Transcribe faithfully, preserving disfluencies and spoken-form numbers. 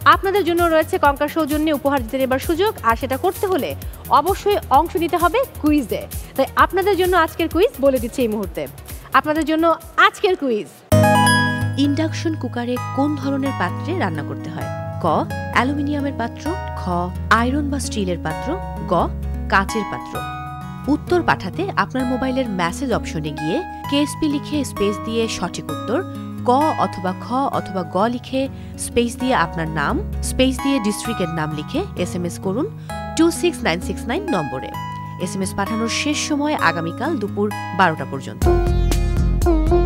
আপনাদের জন্য রয়েছে কঙ্কার সৌজন্যে উপহার দিতে নেবার সুযোগ, আর সেটা করতে হলে অবশ্যই অংশ নিতে হবে কুইজে। তাই আপনাদের জন্য আজকের কুইজ বলে দিচ্ছি এই মুহূর্তে। আপনাদের জন্য আজকের কুইজ, ইন্ডাকশন কুকারে কোন ধরনের পাত্রে রান্না করতে হয়? ক অ্যালুমিনিয়ামের পাত্র, খ আয়রন বা স্টিলের পাত্র, গ কাচের পাত্র। উত্তর পাঠাতে আপনার মোবাইলের মেসেজ অপশনে গিয়ে কেএসপি লিখে স্পেস দিয়ে সঠিক উত্তর, ক অথবা খ অথবা গ লিখে স্পেস দিয়ে আপনার নাম, স্পেস দিয়ে ডিস্ট্রিক্টের নাম লিখে এস এম এস করুন to six nine six nine নম্বরে। এস এম এস পাঠানোর শেষ সময় আগামীকাল দুপুর বারোটা পর্যন্ত।